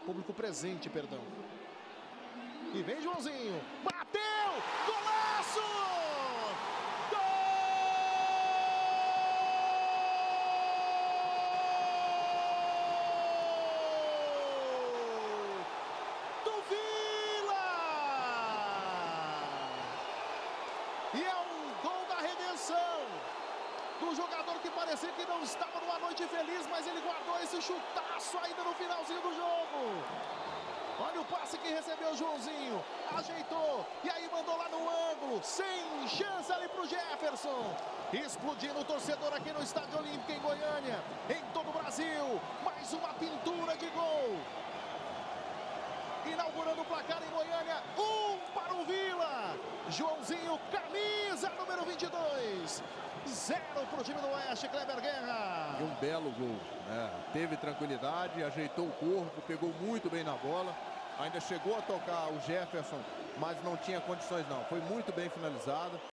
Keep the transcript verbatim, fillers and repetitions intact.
público presente, perdão. E vem Joãozinho, bateu, golaço! E é um gol da redenção do jogador que parecia que não estava numa noite feliz, mas ele guardou esse chutaço ainda no finalzinho do jogo. Olha o passe que recebeu o Joãozinho, ajeitou e aí mandou lá no ângulo, sem chance ali pro Jefferson. Explodindo o torcedor aqui no Estádio Olímpico em Goiânia, em todo o Brasil. Mais uma pintura de gol. Inaugurando o placar em Goiânia, um para o Vila. Joãozinho, camisa número vinte e dois. Zero para o time do Oeste, Kleber Guerra. E um belo gol, né? Teve tranquilidade, ajeitou o corpo, pegou muito bem na bola. Ainda chegou a tocar o Jefferson, mas não tinha condições não. Foi muito bem finalizado.